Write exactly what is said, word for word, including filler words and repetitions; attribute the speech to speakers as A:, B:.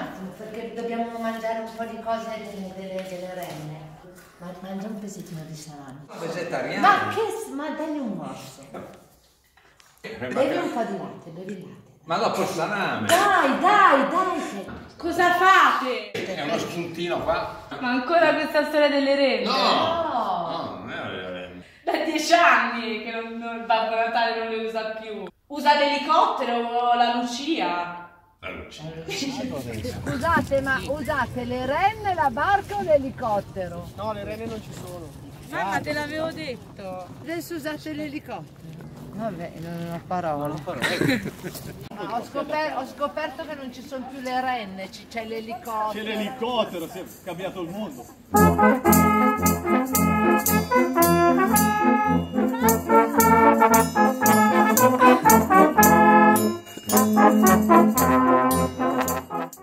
A: attimo, perché dobbiamo mangiare un po' di cose delle, delle, delle renne. Ma mangia un pezzettino di salame.
B: Vegetariano?
A: Ma che... ma dagli un morso. Bevi un po' di latte, bevi il latte.
B: Ma dopo il salame!
A: Dai, dai, dai!
C: Cosa fate?
B: È uno spuntino qua.
C: Ma ancora questa storia delle renne?
B: No!
A: No!
B: No, non è le renne.
C: Da dieci anni che non, non, il Babbo Natale non le usa più. Usa l'elicottero o la Lucia.
B: La luce.
A: Scusate, ma usate le renne, la barca o l'elicottero?
D: No, le renne non ci sono.
C: Mamma, te l'avevo detto.
A: Adesso usate l'elicottero. Vabbè, non ho parola. Ma ho, scoper ho scoperto che non ci sono più le renne, c'è l'elicottero.
D: C'è l'elicottero, si è cambiato il mondo.